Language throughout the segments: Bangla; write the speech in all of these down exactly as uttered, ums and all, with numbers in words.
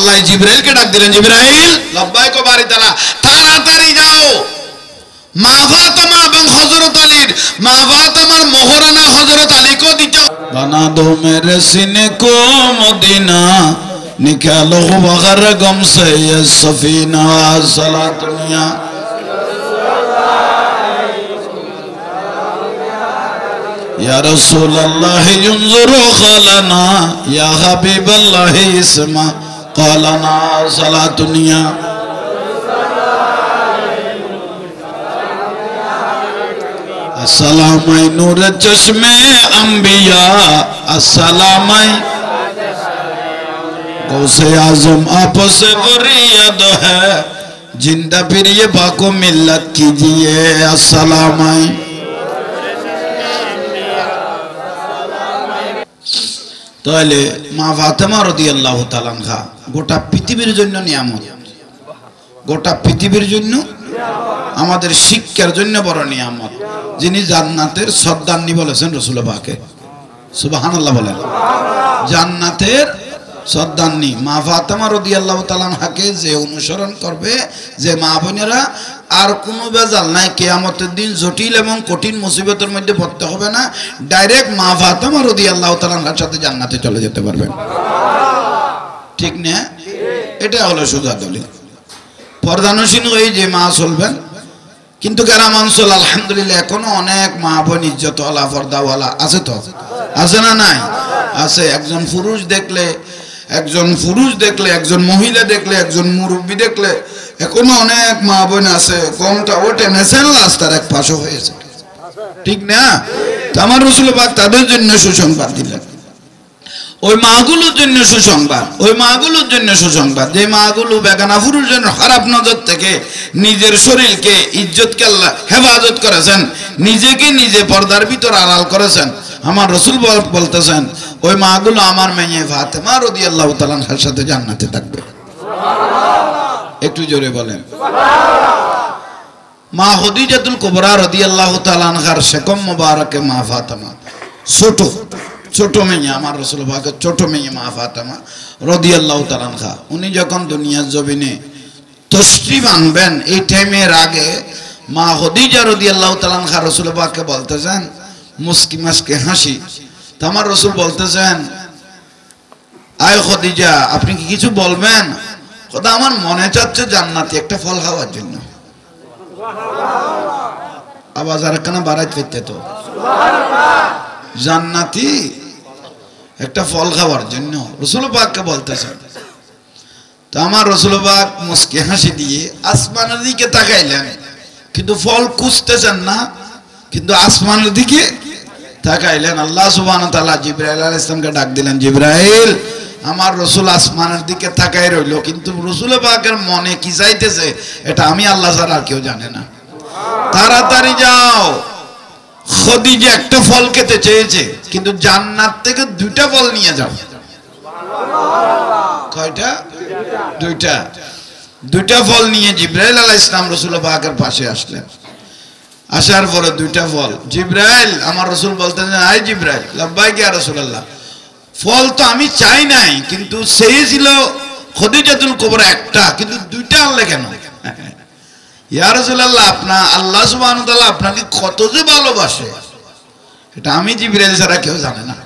আল্লাহ জিবরাইলকে ডাক দিলেন, জিবরাইল লব্বাইক বারি তাআলা, তাড়াতাড়ি যাও মা ফাতেমা এবং হযরত আলীর মা ফাতেমার মোহরানা হযরত আলীকে দিতে। বানা দো মেরে সিনে কো মদিনা, নিকালো বগর গম সে ये सफीना सलातुनिया। या रसूल अल्लाह युंजुरु खलना, या हबीब अल्लाह इस्मा क़लना सलातुनिया। अस्सलामै नूर चश्मे अंबिया, अस्सलामै गौसे आजम आपसे फरियाद है, जिंदा फिर ये बाको मिल्लत कीजिए। अस्सलामै তাহলে মা ফাতেমা রাদিয়াল্লাহু তাআলা আনহা গোটা পৃথিবীর জন্য নিয়ামত, গোটা পৃথিবীর জন্য আমাদের শিক্ষার জন্য বড় নিয়ামত, যিনি জান্নাতের সর্দারনি বলেছেন রাসূল পাকে। সুবহানাল্লাহ বলেন। জান্নাতের সর্দারনি মা ফাতেমা রাদিয়াল্লাহু তাআলা আনহাকে যে অনুসরণ করবে, যে মা বোনেরা আর কোনো বেজাল নাই, কিয়ামতের দিন জটিল এবং কঠিন মুসিবতের মধ্যে পড়তে হবে না, ডাইরেক্ট মা ফাতেমা রাদিয়াল্লাহু তাআলা আনহার সাথে জান্নাতে চলে যেতে পারবেন। ঠিক না? এটা হলো সোজা দলিল। পর্দানসীন হয়ে যে মা চলবেন, কিন্তু গ্রাম অঞ্চল আলহামদুলিল্লাহ এখনো অনেক মা বোন ইজ্জতওয়ালা পর্দাওয়ালা আছে। তো আছে না? নাই আছে। একজন পুরুষ দেখলে একজন পুরুষ দেখলে একজন মহিলা দেখলে একজন মুরব্বী দেখলে এখনো অনেক মা বোন আছে কমটা ওঠে নেছেন রাস্তার এক পাশে হয়েছে। ঠিক না? আমার রাসূল পাক তাদের জন্য সুসংবাদ দিলেন, ওই মাগুলোর জন্য সুসংবাদ, ওই মাগুলোর জন্য সুসংবাদ যে মাগুলো বেগানা পুরুষের খারাপ নজর থেকে নিজের শরীরকে ইজ্জতকে আল্লাহ হেফাজত করেছেন, নিজেকে নিজে পর্দার ভিতর আড়াল করেছেন। আমার রাসূল বলতেছেন ওই মাগুলো আমার মেয়ে ফাতেমা রাদিয়াল্লাহু তাআলা আনহার সাথে জান্নাতে থাকবে। একটু জোরে বলেন সুবহানাল্লাহ। মা খাদিজাতুল কুবরা রাদিয়াল্লাহু তাআলা আনহার শেকম মুবারকে মা ফাতেমা, ছোট ছোট মেয়ে আমার রাসূল পাকের ছোট মেয়ে মা ফাতেমা রাদিয়াল্লাহু তাআলা আনহা, উনি যখন দুনিয়ার জমিনে তশরিফ আনবেন এই টাইমের আগে মা খাদিজা রাদিয়াল্লাহু তাআলা আনহা রাসূল পাককে বলতেছেন মুস্কি মাস্কে হাসি। তো আমার রাসূল বলতেছেন, আয় খাদিজা আপনি কি কিছু বলবেন? কথা আমার মনে চাচ্ছে জান্নাতি একটা ফল খাওয়ার জন্য। সুবহানাল্লাহ। আওয়াজ আর কেন বাড়াইতে ফিরতে তো সুবহানাল্লাহ। জান্নাতি একটা ফল খাওয়ার জন্য রাসূল পাককে বলতেছেন। তো আমার রাসূল পাক মুস্কি হাসি দিয়ে আসমানের দিকে তাকাইলেন, কিন্তু ফল খুঁজতেছেন না, কিন্তু আসমানের দিকে তাকাইলেন। আল্লাহ সুবহানাহু ওয়া তাআলা জিবরাইল আলাইহিস সালামকে ডাক দিলেন, জিবরাইল আমার রাসূল আসমানের দিকে তাকাই রইল, কিন্তু রাসূল পাকের মনে কি চাইতেছে এটা আমি আল্লাহ ছাড়া আর কেউ জানে না। তাড়াতাড়ি যাও, খাদিজা একটা ফল খেতে চেয়েছে, কিন্তু জান্নাত থেকে দুইটা ফল নিয়ে যাও। কয়টা? দুইটা। দুইটা ফল নিয়ে জিবরাইল আলাইহিস সালাম রাসূল পাকের পাশে আসলেন। আসার পরে দুইটা ফল, জিবরাইল আমার রাসূল বলতেছেন, আয় জিবরাইল। লাব্বাইক ইয়া রাসূলুল্লাহ। ফল তো আমি চাই নাই, কিন্তু চেয়েছিল খাদিজাতুল কুবরা একটা, কিন্তু দুইটা আনলে কেন? ইয়া রাসূলুল্লাহ আপনা আল্লাহ সুবহানাহু ওয়া তাআলা আপনাকে কত যে ভালোবাসে এটা আমি জিবরাইল ছাড়া কেউ জানে না।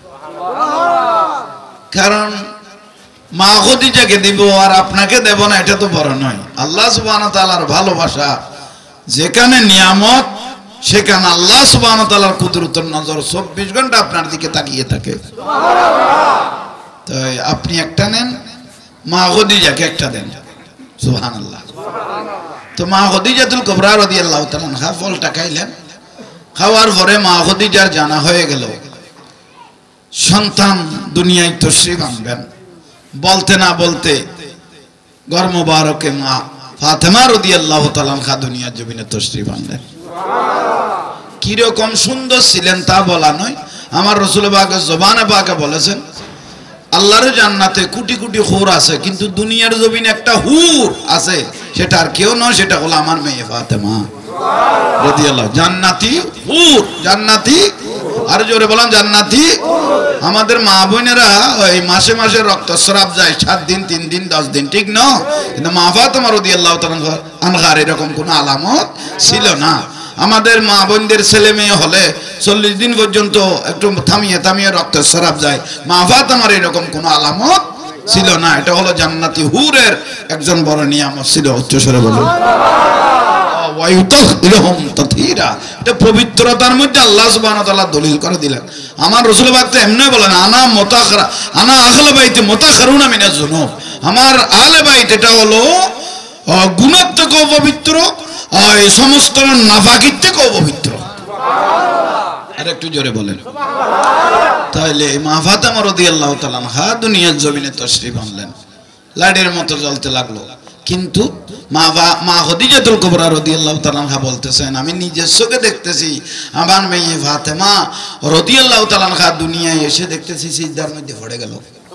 কারণ মা খাদিজাকে দিব আর আপনাকে দেব না এটা তো বড় নয়। আল্লাহ সুবহানাহু ওয়া তাআলার ভালোবাসা যেখানে নিয়ামত, সেখানে আল্লাহ সুবহানাহু ওয়া তাআলার কুদরতের নজর চব্বিশ ঘন্টা আপনার দিকে তাকিয়ে থাকে। সুবহানাল্লাহ। তাই আপনি একটা নেন, মা খাদিজাকে একটা দেন। সুবহানাল্লাহ। তো মা খাদিজাতুল কুবরা রাদিয়াল্লাহু তাআলা আনহা ফলটা খাইলেন। খাওয়ার পরে মা খাদিজার জানা হয়ে গেল সন্তান দুনিয়ায় তশরিফ আনবেন। বলতে না বলতে ঘর মোবারকে মা ফাতেমা রাদিয়াল্লাহু তাআলা আনহা দুনিয়ার জমিনে তশরিফ আনলেন। কি রকম সুন্দর ছিলেন তা বলা নয়, আমার রাসূল পাক জবানে পাকে বলেছেন আল্লাহর জান্নাতে কোটি কোটি হুর আছে, কিন্তু দুনিয়ার জমিনে একটা হুর আছে, সেটা আর কেউ নয়, সেটা হলো আমার মেয়ে ফাতেমা রাদিয়াল্লাহু। জান্নাতি হুর, জান্নাতি আর জোরে বলেন জান্নাতি। আমাদের মা বোনেরা ওই মাসে মাসে রক্তস্রাব যায়, সাত দিন, তিন দিন, দশ দিন, ঠিক না? কিন্তু মা ফাতেমা রাদিয়াল্লাহু তাআলা আনহার এরকম কোনো আলামত ছিল না। আমাদের মা বোনদের ছেলে মেয়ে হলে চল্লিশ দিন পর্যন্ত একটু থামিয়ে থামিয়ে রক্তস্রাব যায়, মা ফাতেমার এরকম কোনো আলামত ছিল না। এটা হলো জান্নাতি হুরের একজন বড় নিয়ামত ছিল। উচ্চস্বরে বলুন এটা পবিত্রতার মধ্যে আল্লাহ সুবহানাহু ওয়া তাআলা দলিল করে দিলেন। আমার রাসূল পাক তো এমনি বলেন, আনা মুতাখারা আনা আহলে বাইতি মুতাখারুনা মিনাজ যুনুব। আমার আহলে বাইত এটা হলো গুনাহ থেকেও পবিত্র, এই সমস্ত নাফাকির থেকেও পবিত্র। আর একটু জোরে বলেন। তাহলে মা ফাতেমা রাদিয়াল্লাহু তাআলা আনহা দুনিয়ার জমিনে তাশরীফ আনলেন, লাইটের মতো জ্বলতে লাগলো। কিন্তু মা মা খাদিজাতুল কুবরা রাদিয়াল্লাহু তাআলা আনহা বলতেছেন, আমি নিজের চোখে দেখতেছি আমার মেয়ে ফাতেমা রাদিয়াল্লাহু তাআলা আনহা দুনিয়ায় এসে দেখতেছি সিজদার মধ্যে পড়ে গেল।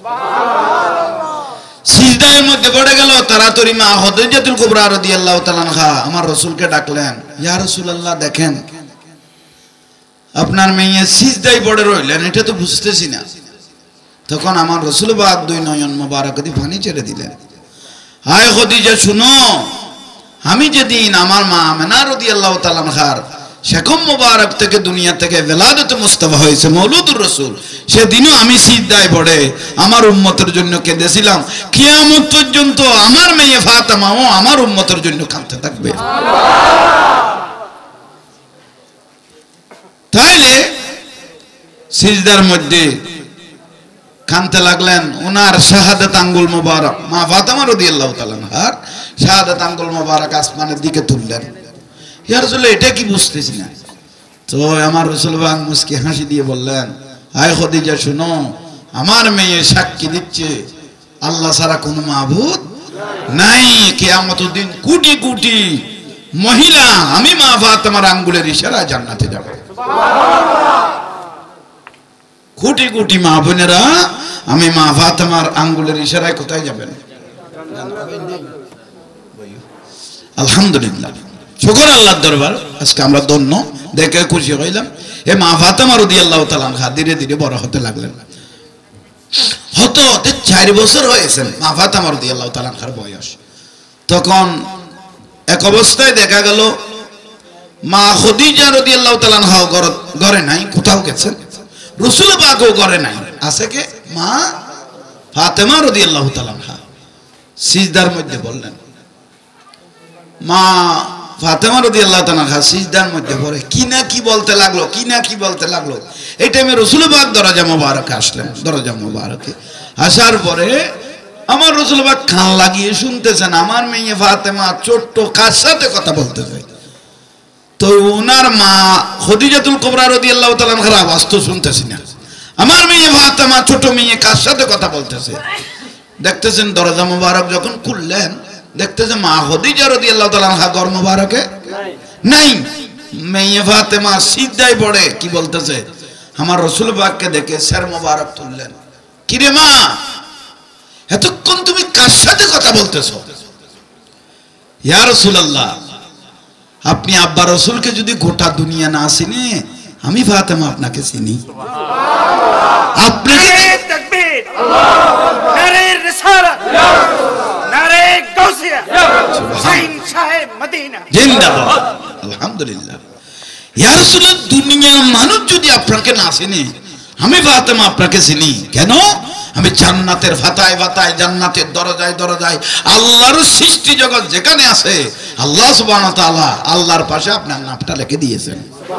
সিজদার মধ্যে পড়ে গেল। তাড়াতাড়ি মা খাদিজাতুল কুবরা রাদিয়াল্লাহু তাআলা আনহা আমার রাসূলকে ডাকলেন, ইয়া রাসূলুল্লাহ, দেখেন আপনার মেয়ে সিজদায় পড়ে রইলেন, এটা তো বুঝতেছি না। তখন আমার রাসূল পাক দুই নয়ন মোবারক দিয়ে পানি ছেড়ে দিলেন। হায় খাদিজা, শুনো, আমি যেদিন আমার মা আমেনা রাদিয়াল্লাহু তাআলা আনহার শেখম মোবারক থেকে দুনিয়া থেকে বেলাদতে মুস্তাফা হয়েছে মওলুদুর রাসূল, সেদিনও আমি সিজদায় পড়ে আমার উম্মতের জন্য কেঁদেছিলাম। কিয়ামত পর্যন্ত আমার মেয়ে ফাতেমাও আমার উম্মতের জন্য কাঁদতে থাকবে। তাইলে সিজদার মধ্যে কাঁদতে লাগলেন। ওনার শাহাদাত আঙ্গুল মোবারক মা ফাতেমা রাদিয়াল্লাহু তাআলা আনহার শাহাদাত আঙ্গুল মোবারক আসমানের দিকে তুললেন। ইয়া রাসূলুল্লাহ, এটা কি বুঝতেছি না। তো আমার রাসূল পাক মুস্কি হাসি দিয়ে বললেন, আয় খাদিজা, শুনো, আমার মেয়ে সাক্ষী দিচ্ছে আল্লাহ ছাড়া কোনো মাবুদ নাই। কিয়ামতের দিন কোটি কোটি মহিলা আমি মা ফাতেমার আঙ্গুলের ইশারায় জান্নাতে যাবে। কোটি কোটি মা বোনেরা আমি মা ফাতেমার আঙ্গুলের ইশারায় কোথায় যাবেন? আলহামদুলিল্লাহ, শুকর আল্লাহর দরবার, আজকে আমরা ধন্য, দেখে খুশি হইলাম। এ মা ফাতেমা রাদিয়াল্লাহু তাআলা আনহা ধীরে ধীরে বড় হতে লাগলেন। হতে হতে চার বছর হয়েছেন মা ফাতেমা রাদিয়াল্লাহু তাআলা আনহার বয়স। তখন এক অবস্থায় দেখা গেল মা খাদিজা রাদিয়াল্লাহু তাআলা আনহা ঘরে নাই, কোথাও গেছেন। রাসূল পাকও ঘরে নাই, আছে কে? মা ফাতেমা রাদিয়াল্লাহু তাআলা আনহা সিজদার মধ্যে বললেন। মা ফাতেমা রাদিয়াল্লাহু তাআলা আনহা সিজদার মধ্যে পড়ে কি না কি বলতে লাগলো, কি না কি বলতে লাগলো। এই টাইমে রাসূল পাক দরজা মোবারকে আসলেন। দরজা মোবারকে আসার পরে আমার রাসূল পাক কান লাগিয়ে শুনতেছেন আমার মেয়ে ফাতেমা ছোট্ট কার সাথে কথা বলতেছে। তো ওনার মা খাদিজাতুল কুবরা রাদিয়াল্লাহু তাআলা আনহার আওয়াজ তো শুনতেছি না। আমার মেয়ে ফাতেমা ছোট মেয়ে কার সাথে কথা বলতেছে। দেখতেছেন দরজা মোবারক যখন খুললেন, দেখতেছে মা খাদিজা রাদিয়াল্লাহু তাআলা আনহা ঘর মোবারকে নাই। মেয়ে ফাতেমা সিজদায় পড়ে কি বলতেছে। আমার রাসূল পাককে দেখে সের মোবারক তুললেন, কি রে মা, এতক্ষণ তুমি কার সাথে কথা বলতেছো? ইয়া রাসূলুল্লাহ, আপনি আব্বা রাসূলকে যদি গোটা দুনিয়া না চিনে, আমি ফাতেমা আপনাকে চিনি। আপনাকে তাকবীর, নারে রিসালাত, নারে গাউসিয়া, হুসাইন সাহেব মদিনা জিন্দাবাদ। আলহামদুলিল্লাহ। ইয়া রাসূলুল্লাহ, দুনিয়ার মানুষ যদি আপনাকে না চিনে, আমি ফাতেমা আপনাকে চিনি। কেন? আমি জান্নাতের ফাতায় ফাতায়, জান্নাতের দরজায় দরজায়, আল্লাহর সৃষ্টি জগৎ যেখানে আছে আল্লাহ সুবহানাহু ওয়া তাআলা আল্লাহর পাশে আপনার নামটা লিখে দিয়েছেন।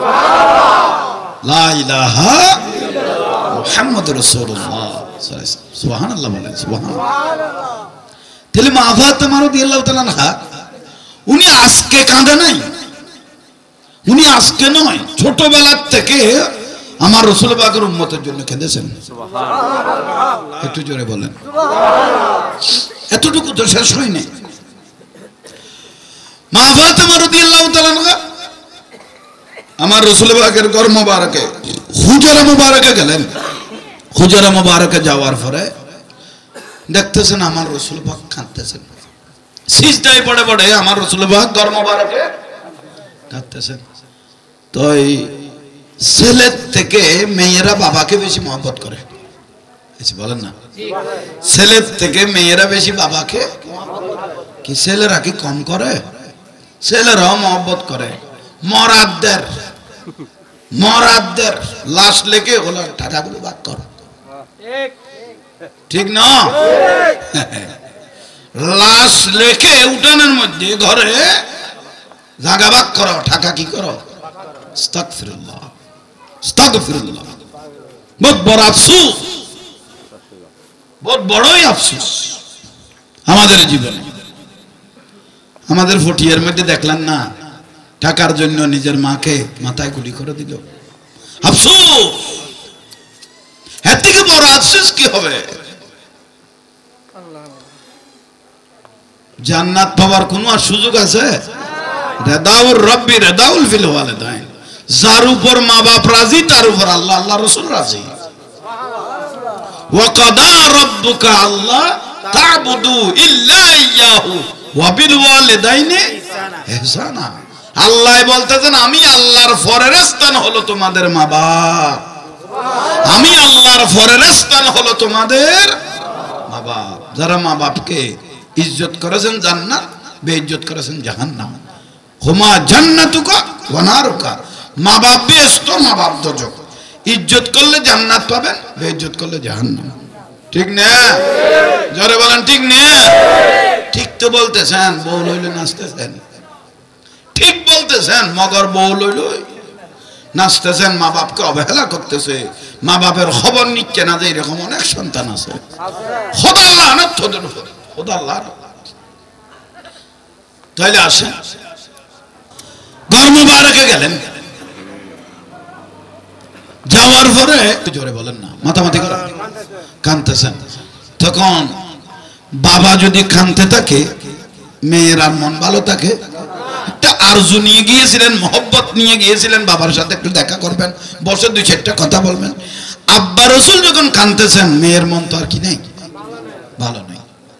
লা ইলাহা ইল্লাল্লাহ মুহাম্মাদুর রাসূলুল্লাহ। সুবহানাল্লাহ বলেন, সুবহানাল্লাহ। তাহলে মা ফাতেমা রাদিয়াল্লাহু তাআলা আনহা উনি আজকে কাঁদে নাই, উনি আজকে নয়, ছোটবেলার থেকে আমার রাসূল পাকের উম্মতের জন্য কেঁদেছেন। সুবহানাল্লাহ। একটু জোরে বলেন। সুবহানাল্লাহ। এতটুকু তো শেষ হয়নি। মা ফাতেমা রাদিয়াল্লাহু তাআলা আনহা আমার রাসূল পাকের ঘর মোবারকে হুজরা মোবারকে গেলেন। হুজরা মোবারকে যাওয়ার পরে দেখতেছেন আমার রাসূল পাক কাঁদতেছেন, সিজদায় পড়ে পড়ে আমার রাসূল পাক ঘর মোবারকে কাঁদতেছেন। তো ছেলের থেকে মেয়েরা বাবাকে বেশি মহব্বত করে, বলেন না? ছেলের থেকে মেয়েরা বেশি বাবাকে, কি ছেলেরা কি কম করে? ছেলেরাও মহব্বত করে। মরাদদের মরাদদের লাশ লেগে হলো টাকাগুলো ভাগ করো, ঠিক না? লাশ লেখে উঠানের মধ্যে ঘরে জায়গা ভাগ করো, টাকা কি করো? আস্তাগফিরুল্লাহ, আস্তাগফিরুল্লাহ। বহুত বড় আফসোস, বহুত বড়ই আফসোস আমাদের জীবনে। আমাদের ফটিয়ার মধ্যে দেখলেন না, টাকার জন্য নিজের মাকে মাথায় গুলি করে দিল। আফসোস, এর থেকে বড় আফসোস কি হবে? জান্নাত পাওয়ার কোনো আর সুযোগ আছে? রেদাউর রব্বি রেদাউল ফিল ওয়ালিদাইন। যার উপর মা বাপ রাজি তার উপর আল্লাহ আল্লাহ রাসূল রাজি। ওয়া কাদা রাব্বুকা আল্লাহ তা'বুদু ইল্লা ইয়াহু ওয়া বিল ওয়ালিদাইনি ইহসানা। আল্লাহ বলতেছেন আমি আল্লাহর ফরজস্থান হলো তোমাদের মা বাপ, আমি আল্লাহর ফরজস্থান হলো তোমাদের মা বাপ। যারা মা বাপকে ইজ্জত করেছেন জান্নাত, বেইজ্জত করেছেন জাহান্নাম। হুমা জান্নাতুকা ওয়া নারুকা। মা বাপ বেহেশত, মা বাপ দোজখ। ইজ্জত করলে জান্নাত পাবেন, বেইজ্জত করলে জাহান্নাম। ঠিক না? জোরে বলেন ঠিক না? ঠিক তো বলতেছেন, বউ লইলে নাচতেছেন। ঠিক বলতেছেন, মগর বউ লইল নাচতেছেন, মা বাপকে অবহেলা করতেছে। মা বাপের খবর নিচ্ছে না যে এরকম অনেক সন্তান আছে। খোদা আল্লাহ না তোদের উপর, খোদা আল্লাহ। তাইলে আসেন, ঘর মুবারকে গেলেন, যাওয়ার পরে জোরে বলেন না, মাতামাতি করেন, কাঁদতেছেন। তখন বাবা যদি কাঁদতে থাকে, মেয়ের আর মন ভালো থাকে। একটা আরজু নিয়ে গিয়েছিলেন, মহব্বত নিয়ে গিয়েছিলেন, বাবার সাথে একটু দেখা করবেন, বসে দুই চারটা কথা বলবেন। আব্বা রসুল যখন কাঁদতেছেন, মেয়ের মন তো আর কি নেই, ভালো নেই।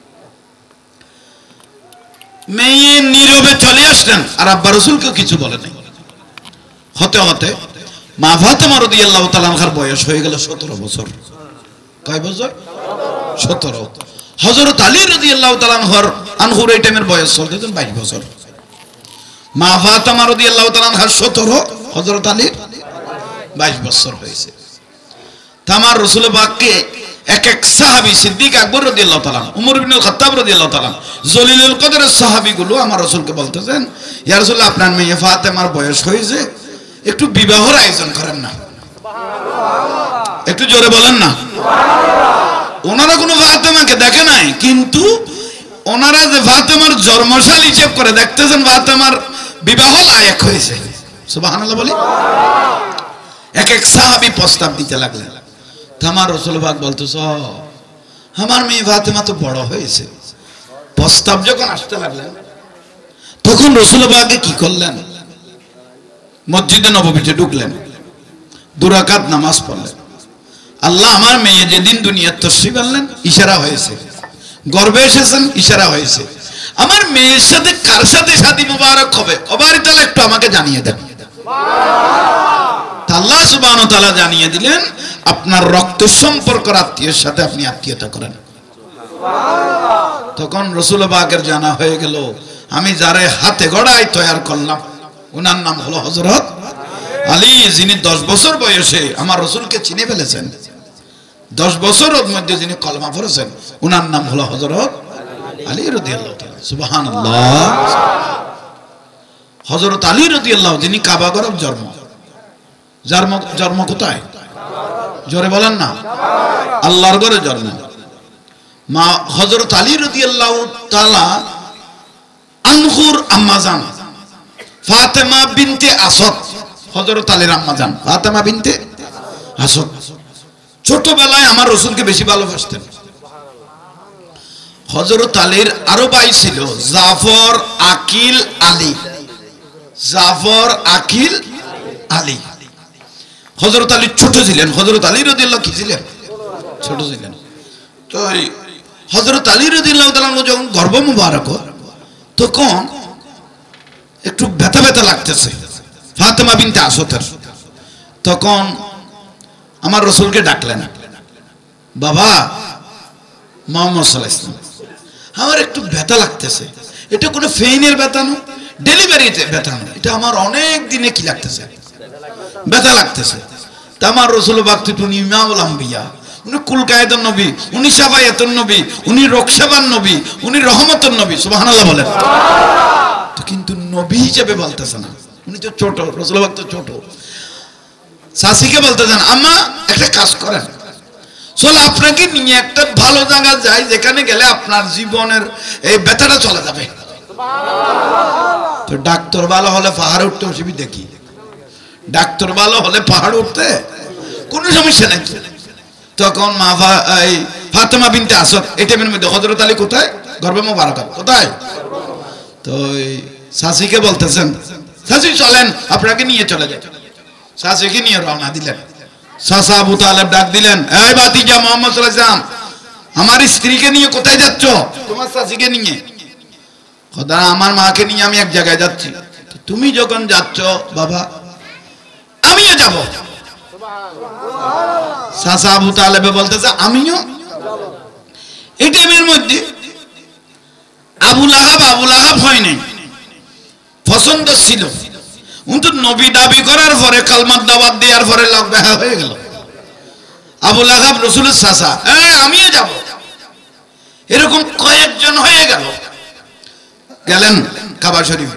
মেয়ে নীরবে চলে আসলেন, আর আব্বা রসুলকেও কিছু বলে নাই। হতে হতে মা ফাতেমা রাদিয়াল্লাহু তাআলা আনহার বয়স হয়ে গেল সতেরো বছর। কয় বছর? সতেরো। হযরত আলী রাদিয়াল্লাহু তাআলা আনহার আনহুর এই টাইমের বয়স চলতেছেন বাইশ বছর। মা ফাতেমা রাদিয়াল্লাহু তাআলা আনহার সতেরো, হযরত আলীর বাইশ বছর হয়েছে। তামার রাসূল পাককে এক এক সাহাবী, সিদ্দিক আকবর রাদিয়াল্লাহু তাআলা, উমর ইবনে খাত্তাব রাদিয়াল্লাহু তাআলা, জলিলুল কদরের সাহাবীগুলো আমার রাসূলকে বলতেছেন, ইয়া রাসূলুল্লাহ, আপনার মেয়ে ফাতেমার বয়স হয়েছে, একটু বিবাহের আয়োজন করেন না। একটু জোরে বলেন না। ওনারা কোনো ফাতেমাকে দেখে নাই, কিন্তু ওনারা যে ফাতেমার জন্মসাল হিসেব করে দেখতেছেন, ফাতেমার বিবাহ লায়ক হয়েছে। সুবহানাল্লাহ বলি। এক এক সাহাবী প্রস্তাব দিতে লাগলেন। আমার রাসূল পাক বলতেছ, আমার মেয়ে ফাতেমা তো বড় হয়েছে। প্রস্তাব যখন আসতে লাগলেন, তখন রাসূল পাক কি করলেন? মসজিদে নববীতে ঢুকলেন, দুই রাকাত নামাজ পড়লেন। আল্লাহ, আমার মেয়ে যেদিন দুনিয়ার তশরিফ আনলেন, ইশারা হয়েছে, গর্বে এসেছেন, ইশারা হয়েছে। আমার মেয়ের সাথে কার সাথে শাদী মুবারক হবে, অবারি তাআলা একটু আমাকে জানিয়ে দেন। আল্লাহ সুবহানাহু ওয়া তাআলা জানিয়ে দিলেন, আপনার রক্ত সম্পর্কের আত্মীয়ের সাথে আপনি আত্মীয়তা করেন। তখন রাসূল পাকের জানা হয়ে গেল, আমি যারে হাতে গড়ায় তৈরি করলাম, ওনার নাম হলো হযরত আলী, যিনি দশ বছর বয়সে আমার রাসূলকে চিনে ফেলেছেন। দশ বছরের মধ্যে যিনি কলমা পড়েছেন, ওনার নাম হলো হযরত আলী রাদিয়াল্লাহু তাআলা। সুবহানাল্লাহ। হযরত আলী রাদিয়াল্লাহু, যিনি কাবা ঘরে জন্ম, যার জন্ম কোথায়? জোরে বলেন না। আল্লাহর ঘরে জন্ম। মা হযরত আলী রাদিয়াল্লাহু তাআলা আনহুর আম্মাজান ফাতেমা বিনতে আসাদ, হযরত আলীর আম্মাজান ফাতেমা বিনতে আসাদ, ছোটবেলায় আমার রাসূলকে বেশি ভালোবাসতেন। হযরত আলীর আরো ভাই ছিল জাফর, আকিল, আলী। জাফর, আকিল, আলী। হযরত আলী ছোট ছিলেন। হযরত আলী রাদিয়াল্লাহু কি ছিলেন? ছোট ছিলেন। তো হযরত আলী রাদিয়াল্লাহু তাআলা যখন গর্ভ মুবারক, তখন একটু ব্যথা ব্যথা লাগতেছে ফাতেমা বিনতে আসাদের। তখন আমার রসুলকে ডাকলেন, বাবা মুহাম্মদ সাল্লাল্লাহু আলাইহি ওয়াসাল্লাম, আমার একটু ব্যথা লাগতেছে, এটা কোনো ফেইনের ব্যথা না, ডেলিভারিতে ব্যথা না, এটা আমার অনেক দিনে কি লাগতেছে, ব্যথা লাগতেছে। তা আমার রসুল বাক্তি উনি ইমামুল আম্বিয়া, উনি কুল কায়েদুন নবী, উনি শাফায়াতুন নবী, উনি রক্ষাবান নবী, উনি রহমতুন নবী, সুবহানাল্লাহ বলেন। তো কিন্তু নবী হিসেবে বলতেছে না, উনি তো ছোট, রসুল বাক তো ছোট। শাসিকে বলতেছেন, আম্মা একটা কাজ করেন, চল আপনাকে নিয়ে একটা ভালো জায়গা যাই, যেখানে গেলে আপনার জীবনের এই ব্যথাটা চলে যাবে। তো ডাক্তার ভালো হলে পাহাড়ে উঠতে অসুবিধা কি? ডাক্তার ভালো হলে পাহাড় উঠতে কোনো সমস্যা নেই। তখন মা ফাতেমা বিনতে আসাদ এই টাইমের মধ্যে হযরত আলী কোথায়? গর্ভে মোবারকাত কোথায়? তো শাসিকে বলতেছেন, শাসি চলেন আপনাকে নিয়ে চলে যায়। শাসিকে নিয়ে রওনা দিলেন। চাচা আবু তালেব ডাক দিলেন, এই ভাতিজা মুহাম্মদ সাল্লাল্লাহু আলাইহি ওয়াসাল্লাম, আমার স্ত্রীকে নিয়ে কোথায় যাচ্ছ? তোমার শাসিকে নিয়ে। খোদা আমার মাকে নিয়ে আমি এক জায়গায় যাচ্ছি। তুমি যখন যাচ্ছ বাবা আমিও যাব। চাচা আবু তালেবে বলতেছে আমিও। এই টাইমের মধ্যে আবু লাহাব আবু লাহাব হয় নাই, পছন্দ ছিল, কিন্তু নবী দাবি করার পরে কালমার দাওয়াত দেওয়ার পরে লোক দেখা হয়ে গেল। আবু লাহাব রাসূলের চাচা, এই আমিও যাব, এরকম কয়েকজন হয়ে গেল। গেলেন কাবা শরীফ।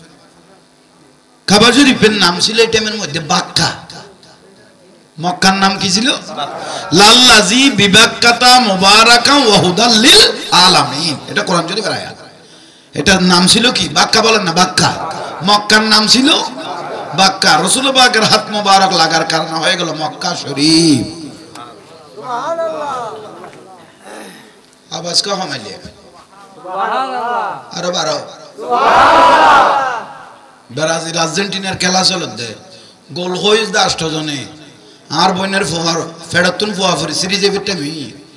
কাবা শরীফের নাম ছিল এই টাইমের মধ্যে বাক্কা। মক্কার নাম কি ছিল? লাল্লাজি বিবাক্কাতা মুবারাকা ওয়া হুদাল লিল আলামিন। এটা কোরআন শরীফের আয়াত। এটার নাম ছিল কি? বাক্কা বলেন না, বাক্কা। মক্কার নাম ছিল বাক্কা। রাসূল পাকের হাত মোবারক লাগার কারণে হয়ে গেল মক্কা শরীফ। সুবহানাল্লাহ। আওয়াজ কম হইলে সুবহানাল্লাহ। আরো বারো সুবহানাল্লাহ। ব্রাজিল আর্জেন্টিনার খেলা চলতে গোল হইজ দা আষ্টজনে আর বইনের ফোয়ার ফেরতুন ফোয়া ফরি সিরিজে বিটে মি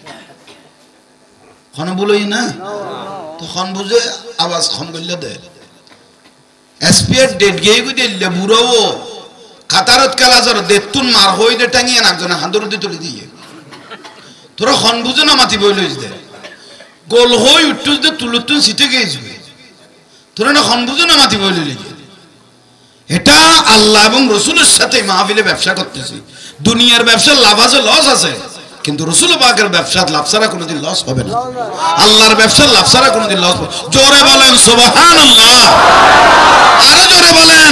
খন বলই না তখন বুঝে আওয়াজ কম করলে দে এসপিএর ডেট গেই গই দিলে বুড়াও কাতারত খেলা জর দেতুন মার হই দে টাঙিয়ে একজনে হাঁদুর দি তুলি দিয়ে তোরা খন বুঝে না মাতি বই লইছ দে গোল হই উঠুস দে তুলুতুন সিটে গেইছবে তোরা না খন বুঝে না মাতি বই লইলি। এটা আল্লাহ এবং রাসূলের সাথে মাহফিলে ব্যবসা করতেছি। দুনিয়ার ব্যবসার লাভ আছে, লস আছে, কিন্তু রাসূল পাকের ব্যবসার লাভ ছাড়া কোনোদিন লস হবে না। আল্লাহর ব্যবসার লাভ ছাড়া কোনোদিন লস হবে। জোরে বলেন সুবহানাল্লাহ, আরো জোরে বলেন।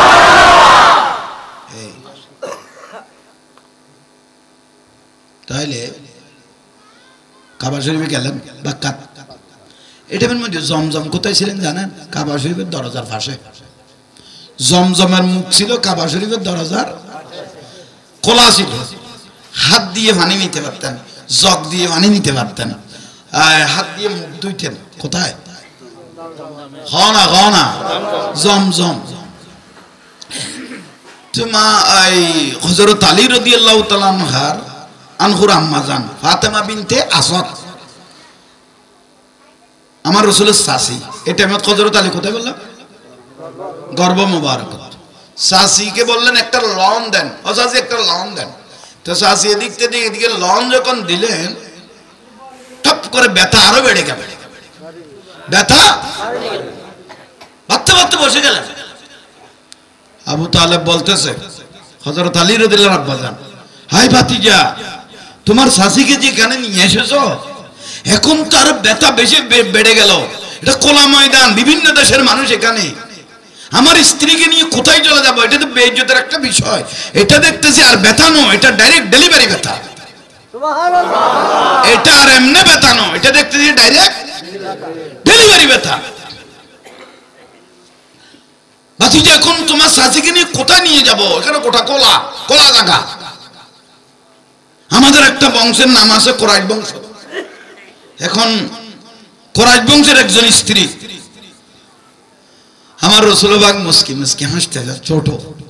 তাইলে কাবা শরীফে গেলেন বাক্কা। এটার মধ্যে জমজম কোথায় ছিলেন জানেন? কাবা শরীফের দরজার পাশে। জমজমের মুখ ছিল কাবা শরীফের দরজার খোলা ছিল। হাত দিয়ে পানি নিতে পারতেন, জগ দিয়ে পানি নিতে পারতেন, হাত দিয়ে মুখ ধুইতেন। কোথায়? হনা হনা জমজম। তোমা এই হযরত আলী রাদিয়াল্লাহু তাআলা আনহার আনহুর আম্মা জান ফাতেমা বিনতে আসাদ, আমার রাসূলের শাশি। এটা আমি হযরত আলী কোথায় বললাম? গর্ভ মোবারক। শাশিকে বললেন একটা লন দেন, ও শাশি একটা লন দেন। তো শাশি এদিক থেকে এদিকে লন যখন দিলেন টপ করে ব্যথা আরো বেড়ে গেল। ব্যথা বাড়তে বাড়তে বসে গেলেন। আবু তালেব বলতেছে হযরত আলী রাদিয়াল্লাহু আব্বা জান, হাই ভাতিজা, তোমার শাশিকে যেখানে নিয়ে এসেছো এখন তার ব্যথা বেশি বেড়ে গেল। এটা খোলা ময়দান, বিভিন্ন দেশের মানুষ এখানে। আমার স্ত্রীকে নিয়ে কোথায় চলে যাবো? এটা তো বেইজ্জতের একটা বিষয়। এটা দেখতেছি আর ব্যথা নয়, এটা ডাইরেক্ট ডেলিভারি ব্যথা। সুবহানাল্লাহ। এটা আর এমনি ব্যথা নয়, এটা দেখতেছি ডাইরেক্ট ডেলিভারি ব্যথা। ভাতিজা, এখন তোমার শাশিকে নিয়ে কোথায় নিয়ে যাব? এখানে কোটা কোলা কোলা জায়গা। আমাদের একটা বংশের নাম আছে কোরাইশ বংশ। এখন কোরাইশ বংশের একজন স্ত্রী আমার রাসূল পাক মুস্কি মুস্কি হাসতে ছোট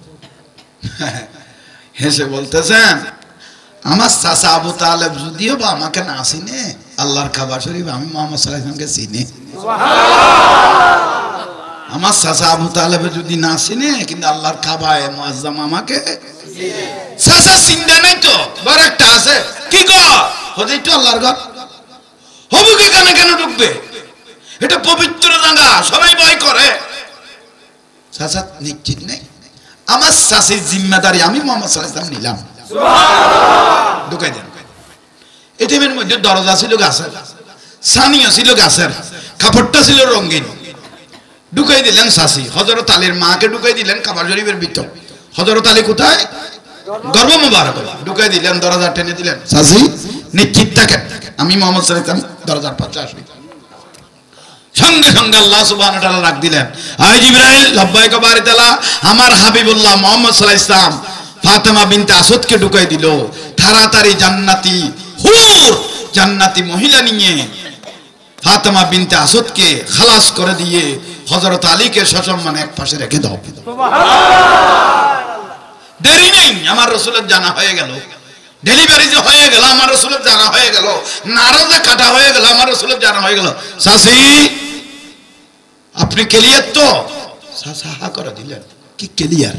হেসে বলতেছেন, আমার চাচা আবু তালেব যদিও বা আমাকে না চিনে, আল্লাহর কাবা শরীফ আমি মুহাম্মদ সাল্লাল্লাহু আলাইহি ওয়াসাল্লামকে চিনি। আমার চাচা আবু তালেবে যদি না চিনে কিন্তু আল্লাহর কাবায়ে মুআজ্জাম আমাকে চাচা চিন্তা নাই তো বড় একটা আছে কি গো হতেই তো আল্লাহর ঘর হবু কি কেন কেন ঢুকবে এটা পবিত্র জায়গা সবাই ভয় করে চাচা নিশ্চিত নেই আমার চাচির জিম্মাদারি আমি মুহাম্মদ সাল্লাল্লাহু আলাইহি ওয়াসাল্লাম নিলাম সুবহানাল্লাহ ঢুকাই দেন এটিএমের মধ্যে দরজা ছিল গাছের সানিয়া ছিল গাছের কাপড়টা ছিল রঙিন ঢুকাই দিলেন চাচি হযরত আলীর মাকে ঢুকাই দিলেন কাবা শরীফের ভিতর হযরত আলী কোথায় গর্ভ মোবারক ঢুকাই দিলেন দরজা টেনে দিলেন চাচি নিশ্চিত থাকেন আমি মুহাম্মদ সাল্লাল্লাহু আলাইহি ওয়াসাল্লাম দরজার পাশে আসি সঙ্গে সঙ্গে আল্লাহ সুবহানাহু ওয়া তাআলা ডাক দিলেন আয় জিবরাইল লাব্বাইকা বারিতালা আমার হাবিবুল্লাহ মুহাম্মদ সাল্লাল্লাহু আলাইহি ওয়াসাল্লাম ফাতেমা বিনতে আসাদকে ঢুকাই দিল তাড়াতাড়ি জান্নাতি হুর জান্নাতি মহিলা নিয়ে ফাতেমা বিনতে আসাদকে খালাস করে দিয়ে হযরত আলীকে সসম্মানে এক পাশে রেখে দাও সুবহানাল্লাহ দেরি নেই আমার রাসূলের জানা হয়ে গেল ডেলিভারি যে হয়ে গেল আমার রাসূলের জানা হয়ে গেল নারদে কাটা হয়ে গেল আমার রাসূলের জানা হয়ে গেল চাচি আপনি ক্লিয়ার তো চাচা হা করে দিলেন কি ক্লিয়ার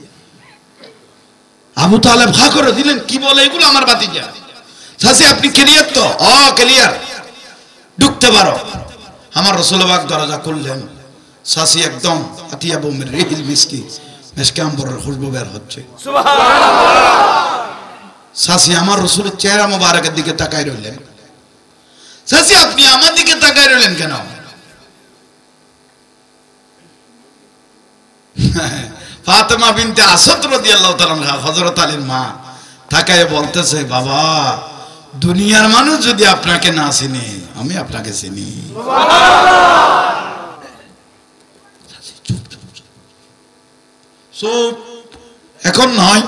আবু তালেব হা করে দিলেন কি বলে এগুলো আমার ভাতিজা চাচি আপনি ক্লিয়ার তো ও ক্লিয়ার ঢুকতে পারো আমার রাসূল পাক দরজা খুললেন চাচি একদম আতিয়া বমির রিহিল মিসকি মিসকে আম্বরের খুশবু বের হচ্ছে সুবহানাল্লাহ চাচি আমার রাসূলের চেহারা মোবারকের দিকে তাকায় রইলেন চাচি আপনি আমার দিকে তাকায় রইলেন কেন ফাতেমা বিনতে আসাদ রাদিয়াল্লাহু তাআলা আনহা হযরত আলীর মা তাকায় বলতেছে বাবা দুনিয়ার মানুষ যদি আপনাকে না চিনে আমি আপনাকে চিনি সুবহানাল্লাহ চুপ চুপ চুপ এখন নয়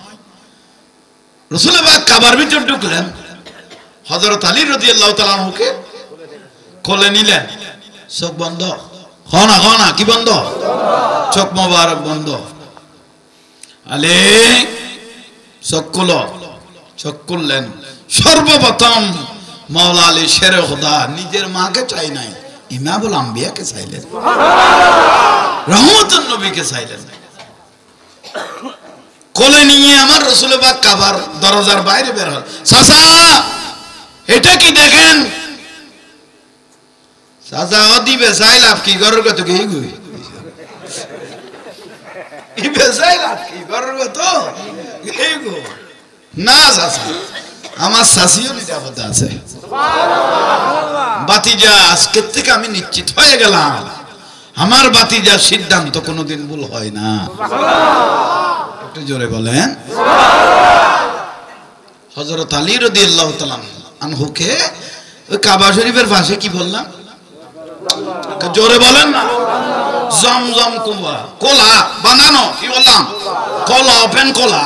রাসূল পাক কাবার ভিতর ঢুকলেন হযরত আলী রাদিয়াল্লাহু তাআলা আনহুকে কোলে নিলেন চোখ বন্ধ হনা হনা কি বন্ধ চোখ মোবারক বন্ধ আলী চোখ খুলো চোখ খুললেন সর্বপ্রথম মাওলা আলী শেরে খোদা নিজের মাকে চাই নাই ইমামুল আম্বিয়াকে চাইলেন সুবহানাল্লাহ রহমতুন নবীকে চাইলেন কোলে নিয়ে আমার রাসূল পাক কাবার দরজার বাইরে বের হল চাচা এটা কি দেখেন চাচা দিবে চাইলাম কি গরর কত কি গুই ই বেসাইলাম কি গরর কত এই গো না চাচা আমার শাশিও নিরাপদে আছে সুবহানাল্লাহ বাতিজা আজকে থেকে আমি নিশ্চিত হয়ে গেলাম আমার বাতিজার সিদ্ধান্ত কোনোদিন ভুল হয় না সুবহানাল্লাহ একটু জোরে বলেন সুবহানাল্লাহ হযরত আলী রাদিয়াল্লাহু তাআলা আনহুকে ওই কাবা শরীফের পাশে কি বললাম জোরে বলেন না জমজম কুয়া কোলা বানানো কি বললাম কোলা ওপেন কোলা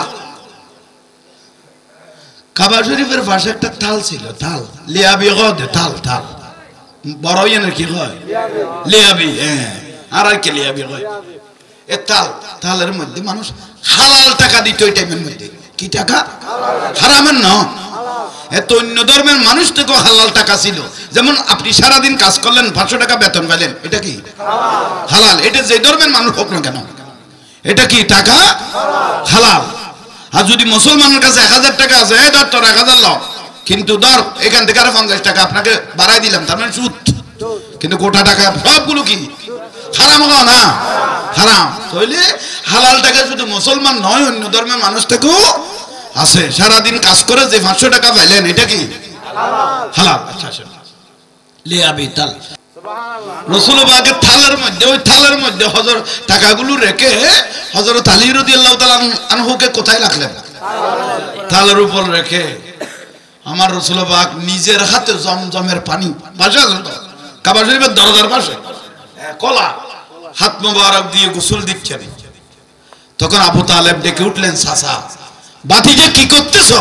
কাবা শরীফের পাশে একটা তাল ছিল তাল লিয়াবি গদে তাল তাল বড় ইয়ের কি হয় লিয়াবি হ্যাঁ আর আর কি লিয়াবি হয় এ তাল তালের মধ্যে মানুষ হালাল টাকা দিত ওই টাইমের মধ্যে কি টাকা হারামের না এত অন্য ধর্মের মানুষ থেকে হালাল টাকা ছিল যেমন আপনি সারা দিন কাজ করলেন পাঁচশো টাকা বেতন পাইলেন এটা কি হালাল এটা যে ধর্মের মানুষ হোক না কেন এটা কি টাকা হালাল আর যদি মুসলমানের কাছে এক হাজার টাকা আছে এই ধর তোর এক হাজার লাও কিন্তু ধর এখান থেকে আরো পঞ্চাশ টাকা আপনাকে বাড়াই দিলাম তার মানে সুদ কিন্তু গোটা টাকা সবগুলো কি হারাম না হারাম তাহলে হালাল টাকা শুধু মুসলমান নয় অন্য ধর্মের মানুষ থেকেও আছে সারাদিন কাজ করে যে পাঁচশো টাকা পাইলেন এটা কি হালাল আচ্ছা লিয়াবি তাল রাসূল পাকের থালের মধ্যে ওই থালের মধ্যে হযর টাকাগুলো রেখে হযরত আলী রাদিয়াল্লাহু তাআলা আনহুকে কোথায় রাখলেন থালের উপর রেখে আমার রাসূল পাক নিজের হাতে জমজমের পানি পাশে কাবা শরীফের দরজার পাশে কলা হাত মোবারক দিয়ে গোসল দিচ্ছেন তখন আবু তালেব ডেকে উঠলেন চাচা বাতিজা কি করতেছ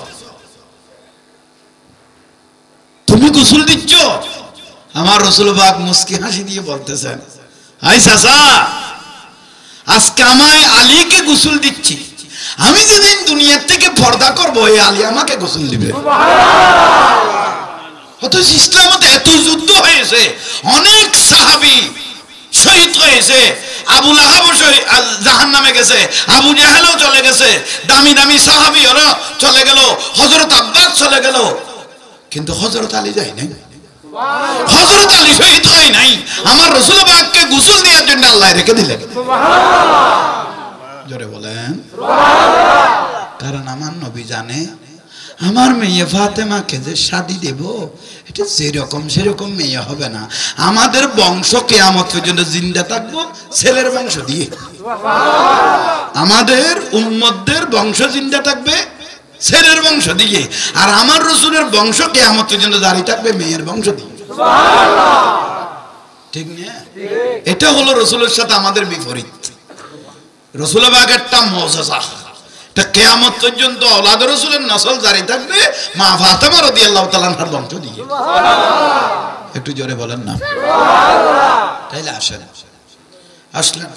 তুমি গোসল দিচ্ছ আমার রাসূল পাক মুস্কি হাসি দিয়ে বলতেছেন আই চাচা আজকে আমায় আলীকে গোসল দিচ্ছি আমি যেদিন দুনিয়া থেকে পর্দা করব এই আলী আমাকে গোসল দিবে সুবহানাল্লাহ অথচ ইসলামে এত যুদ্ধ হয়েছে অনেক সাহাবী শহীদ হয়েছে, আবু লাহাবও জাহান্নামে গেছে, আবু জাহেলও চলে গেছে, দামি দামি সাহাবীরা চলে গেল, হযরত আব্বাস চলে গেল, কিন্তু হযরত আলী যায় নাই। হযরত আলী শহীদ হয় নাই, আমার রাসূল পাককে গোসল দেওয়ার জন্য আল্লাহ রেখে দিলেন। সুবহানাল্লাহ, জোরে বলেন সুবহানাল্লাহ। কারণ আমার নবী জানে আমার মেয়ে ফাতেমাকে যে শাদী দেব, এটা যেরকম সেরকম মেয়ে হবে না, আমাদের বংশ কিয়ামত পর্যন্ত জিন্দা থাকবো ছেলের বংশ দিয়ে। আমাদের উম্মতদের বংশ জিন্দা থাকবে ছেলের বংশ দিয়ে, আর আমার রাসূলের বংশ কিয়ামত পর্যন্ত জারি থাকবে মেয়ের বংশ দিয়ে। ঠিক না? এটা হলো রাসূলের সাথে আমাদের বিপরীত। রাসূল পাকের একটা মুজিজা, তা কিয়ামত পর্যন্ত আওলাদ রাসূলের নসল জারি থাকবে মা ফাতেমা রাদিয়াল্লাহু তাআলা আনহার বংশ দিয়ে। সুবহানাল্লাহ, একটু জোরে বলেন না সুবহানাল্লাহ। তাইলে আসেন, আসলেন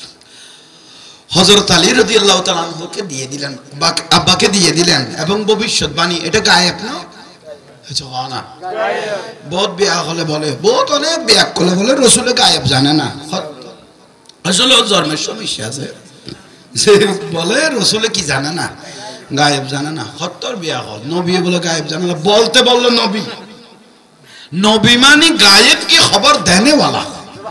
হযরত আলী রাদিয়াল্লাহু তাআলা আনহুকে দিয়ে দিলেন, আব্বাকে দিয়ে দিলেন, এবং ভবিষ্যৎবাণী এটা গায়েব না, এটা হয় না গায়েব। বহুত বিয়া হলে বলে, বহুত অনেক বিয়া করলে বলে রাসূল গায়েব জানে না। আসলে জন্মের সমস্যা আছে, বলে রসুলে কি জানে না, গায়েব জানে না। হত্তর বিয়া হল, নবী বলে গায়েব জানে না, বলতে বললো নবী। নবী মানে গায়েব কি খবর দেনেওয়ালা।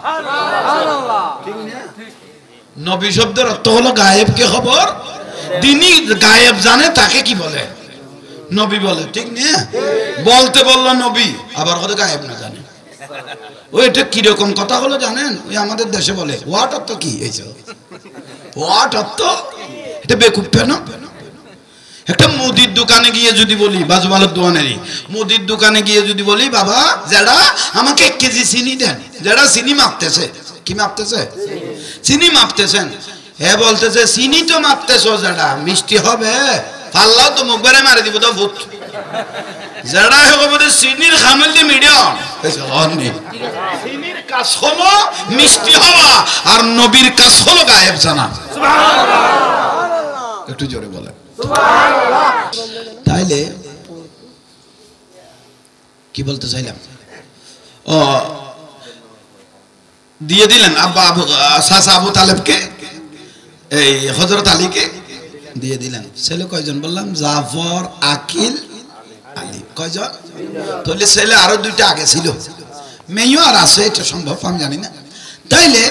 নবী শব্দের অর্থ হলো গায়েব কি খবর, তিনি গায়েব জানে তাকে কি বলে, নবী বলে। ঠিক না? বলতে বললো নবী, আবার হয়তো গায়েব না জানে। ওই এটা কিরকম কথা হলো জানেন, ওই আমাদের দেশে বলে হোয়াট অর্থ কি, এই হোয়াট অর্থ, এটা বেকুব কেন? একটা মুদির দোকানে গিয়ে যদি বলি, বাজুমালের দোকানেরই মুদির দোকানে গিয়ে যদি বলি, বাবা যারা আমাকে এক কেজি চিনি দেন, যারা চিনি মাপতেছে, কি মাপতেছে, চিনি মাপতেছেন, হ্যাঁ বলতেছে চিনি তো মাপতেছ, যারা মিষ্টি হবে পাল্লাও তো মুখ বেড়ে মারি দিব তো ভূত, যারা হবে চিনির খামেলটি মিডিয়াম। চিনির কাজ হলো মিষ্টি হওয়া, আর নবীর কাজ হলো গায়েব জানা। একটু জোরে বলে। তাইলে কি বলতে চাইলাম, ও দিয়ে দিলেন আব্বা আবু চাচা আবু তালেবকে, এই হযরত আলীকে দিয়ে দিলেন। ছেলে কয়জন বললাম, জাফর, আকিল, আলী। কয়জন? তাহলে ছেলে আরো দুইটা আগে ছিল, মেয়েও আর আছে, এটা সম্ভব আমি জানি না। তাইলে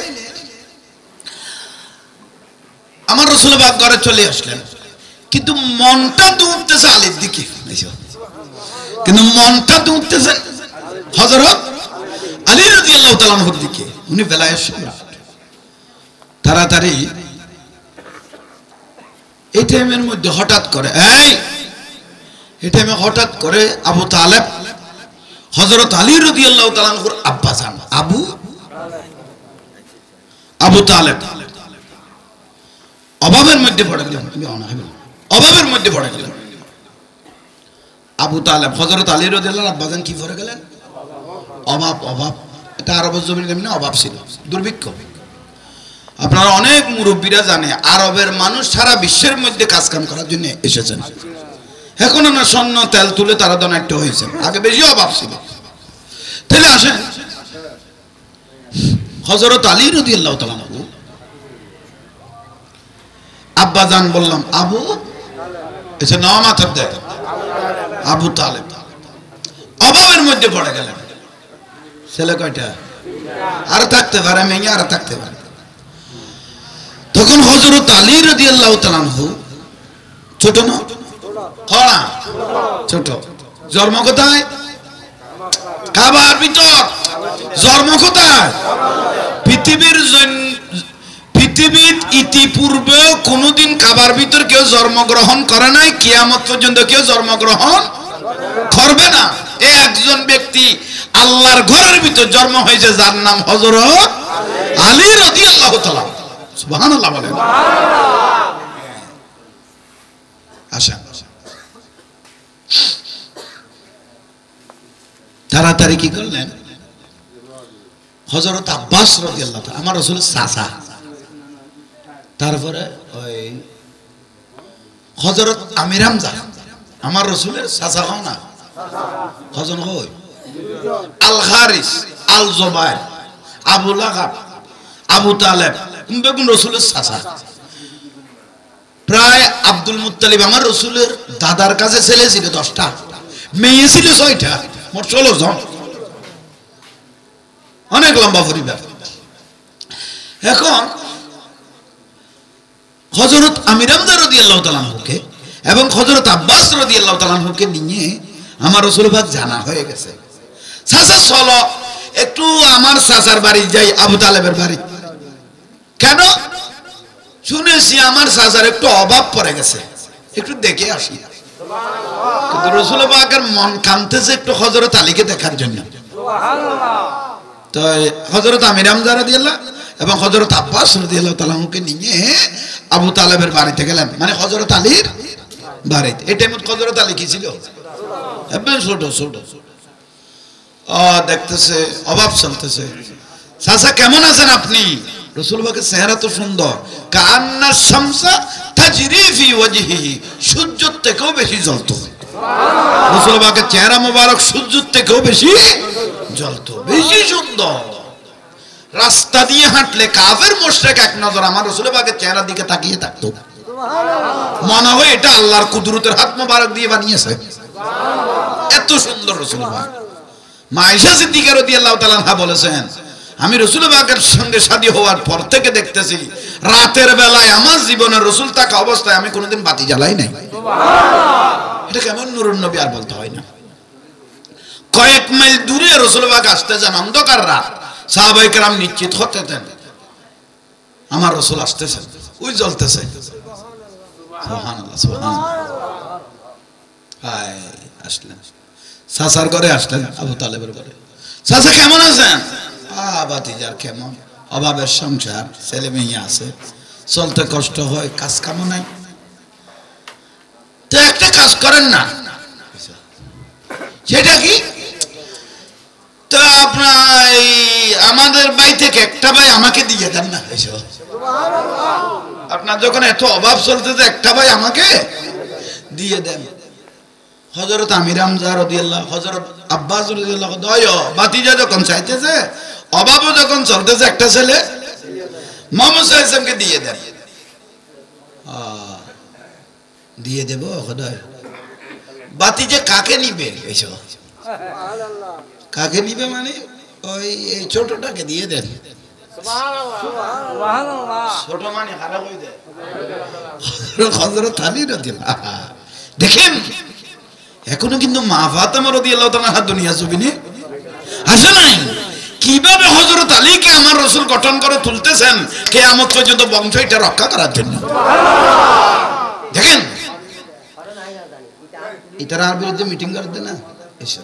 আমার রাসূল পাক ঘরে চলে আসলেন, কিন্তু মনটা দৌড়তেছে আলীর দিকে, কিন্তু মনটা দৌড়তেছে হযরত আলী রাদিয়াল্লাহু তাআলা আনহুর দিকে। উনি বেলায় সম্রাট, তাড়াতাড়ি এই টাইমের মধ্যে হঠাৎ করে, এই এই টাইমে হঠাৎ করে আবু তালেব হযরত আলী রাদিয়াল্লাহু তাআলা আনহুর আব্বা জান আবু আবু তালেব অভাবের মধ্যে পড়ে গেলেন, অভাবের মধ্যে পড়ে গেলেন। আবু তালেব হযরত আলী রাদিয়াল্লাহু আব্বা জান কি পড়ে গেলেন, অভাব। অভাব এটা আরবের জমিনে এমনি অভাব ছিল, দুর্ভিক্ষ। আপনারা অনেক মুরব্বীরা জানে আরবের মানুষ সারা বিশ্বের মধ্যে কাজ কাম করার জন্য এসেছেন, এখন না স্বর্ণ তেল তুলে তারা ধনাঢ্য হয়েছে, আগে বেশি অভাব ছিল। তাহলে আসেন হযরত আলী রাদিয়াল্লাহু তাআলা আনহু আব্বা জান বললাম আবু, এসে নাম মাথার দেয় আবু তালেব অভাবের মধ্যে পড়ে গেলেন। ছেলে কয়টা? আর থাকতে পারে, মেয়ে আর থাকতে পারে। তখন হযরত আলী রাদিয়াল্লাহু তাআলা আনহু ছোট না খড়া, ছোট, জন্ম কোথায়? কাবার ভিতর। জন্ম কোথায়? পৃথিবীর পৃথিবীর ইতিপূর্বেও কোনোদিন কাবার ভিতর কেউ জন্মগ্রহণ করে নাই, কিয়ামত পর্যন্ত কেউ জন্মগ্রহণ করবে না। এই একজন ব্যক্তি আল্লাহর ঘরের ভিতর জন্ম হয়েছে, যার নাম হযরত আলী রাদিয়াল্লাহু তাআলা। সুবহানাল্লাহ বলেন। আচ্ছা, তাড়াতাড়ি কি করলেন, হযরত আব্বাস রাদিয়াল্লাহু তাআলা আমার রাসূলের চাচা, তারপরে ওই হযরত আমির হামজা আমার রাসূলের চাচা হয় না, কজন হয়? আল হারিস, আল জুবাইর, আবু লাহাব, আবু তালেব বেগুন রসুলের চাচা, প্রায় আব্দুল মুত্তালিব আমার রসুলের দাদার কাছে ছেলে ছিল দশটা, মেয়ে ছিল ছয়টা, মোট ষোলো জন, অনেক লম্বা পরিবার। এখন হযরত আমির হামজা রাদিয়াল্লাহু তাআলা আনহুকে এবং হযরত আব্বাস রাদিয়াল্লাহু তাআলা আনহুকে নিয়ে আমার রাসূল পাক জানা হয়ে গেছে। চাচা চলো একটু আমার চাচার বাড়ি যাই, আবু তালেবের বাড়ি। কেন? শুনেছি আমার চাচার একটু অভাব পড়ে গেছে, একটু দেখে আসি। কিন্তু রাসূল পাকের মন কাঁদতেছে একটু হযরত আলীকে দেখার জন্য। তো হযরত আমির হামজা রাদিয়াল্লাহু এবং হযরত আব্বাস রাদিয়াল্লাহু তাআলা আনহুকে নিয়ে আবু তালেবের বাড়িতে গেলেন, মানে হযরত আলীর বাড়িতে। এই টাইমে হযরত আলী কি ছিল? একদম ছোট ছোট। ও দেখতেছে অভাব চলতেছে। চাচা কেমন আছেন আপনি? রাসূল পাকের চেহারা তো সুন্দর, কান্না শামসা তাজরি ফি ওয়াজহিহি, সূর্যের থেকেও বেশি জ্বলতো। সুবহানাল্লাহ। রাসূল পাকের চেহারা মোবারক সূর্যের থেকেও বেশি জ্বলতো, বেশি সুন্দর। রাস্তা দিয়ে হাঁটলে কাফের মুশরিক এক নজর আমার রাসূল পাকের চেহারার দিকে তাকিয়ে থাকতো, মনে হয় এটা আল্লাহর কুদরতের হাত মোবারক দিয়ে বানিয়েছে। এত সুন্দর রাসূল পাক। মা আয়েশা সিদ্দিকা রাদিয়াল্লাহু তাআলা আনহা বলেছেন, আমি রাসূল পাকের সঙ্গে শাদী হওয়ার পর থেকে দেখতেছি রাতের বেলায় আমার জীবনের রাসূল থাকা অবস্থায় আমি কোনোদিন বাতি জ্বালাই নাই। সুবহানাল্লাহ। এটা কেমন নূরুন নবী আর বলতে হয় না। কয়েক মাইল দূরে রাসূল পাক আসতে যান, অন্ধকার রাত, সাহাবায়ে কেরাম নিশ্চিত হতেন আমার রাসূল আসতেছেন, ওই জ্বলতেছে। সুবহানাল্লাহ সুবহানাল্লাহ। হায় আসলেন চাচার ঘরে, আসলেন আবু তালেবের ঘরে। চাচা কেমন আছেন? আ ভাতিজার কেমন, অভাবের সংসার, ছেলে মেয়ে আছে, চলতে কষ্ট হয়, কাজ কাম নাই। তো একটা কাজ করেন না, সেটা কি? তো আপনার আমাদের বাড়ি থেকে একটা ভাই আমাকে দিয়ে দেন না। আপনার যখন এত অভাব চলতেছে একটা ভাই আমাকে দিয়ে দেন। হযরত আমির হামজা রাদিয়াল্লাহু, হযরত আব্বাস রাদিয়াল্লাহু, দয় ভাতিজা যখন চাইতেছে, অভাবও যখন চলতেছে, একটা ছেলে মুহাম্মদ সাল্লাল্লাহু আলাইহি ওয়াসাল্লামকে দিয়ে দেন। দিয়ে দেব খোদায়। ভাতিজা কাকে নিবে? এসো কাকে নিবে মানে ওই এই ছোটটাকে দিয়ে দেন। ছোট মানে খারাপ হয়ে যায়। হযরত আলী রাদিয়াল্লাহু, দেখেন এখনো কিন্তু মা ফাতেমা রাদিয়াল্লাহু তাআলা দুনিয়া জমিনে আসে নাই। কিভাবে হযরত আলীকে আমার রাসূল গঠন করে তুলতেছেন কিয়ামত পর্যন্ত বংশ এটা রক্ষা করার জন্য। দেখেন এটার আর বিরুদ্ধে মিটিং করতে না, এসব